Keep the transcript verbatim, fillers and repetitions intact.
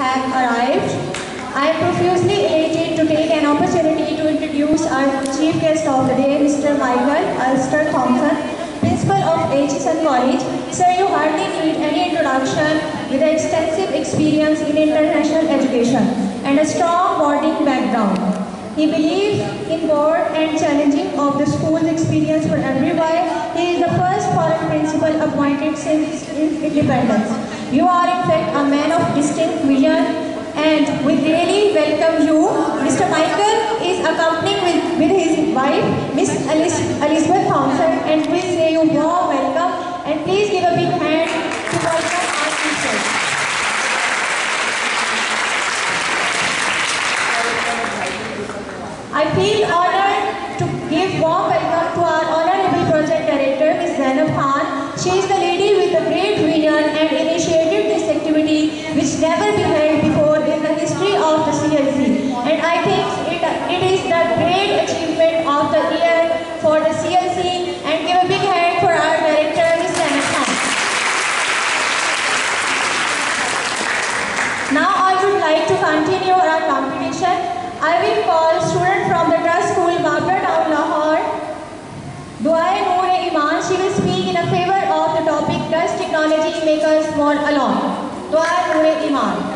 have arrived. I am profusely elated to take an opportunity to introduce our chief guest of the day, Mister Michael Alistair Thompson, Principal of Aitchison College. Sir, you hardly need any introduction with extensive experience in international education and a strong boarding background. He believes in bold and challenging of the school's experience for everyone. He is the first foreign principal appointed since its independence. You are in fact a man of distinct vision, and we really welcome you. Mister Michael is accompanied with, with his wife, Miss Alice, Elizabeth Thompson, and we say you warm welcome, and please give a big hand to welcome our teachers. I feel honored to give warm welcome to our Honorable Project Director, Miz Zainab Khan. She is the lady with a great vision and initiated this activity which never been held before in the history of the C L C. And I think it, it is the great achievement of the year for the C L C. And give a big hand for our Director, Miz Zainab Khan. Now I would like to continue our competition. I will call student from the Trust School, Babra Town, Lahore, Duae Noor-e-Iman. She will speak in a favor of the topic, Does Technology Make Us More Alone? Duae Noor-e-Iman.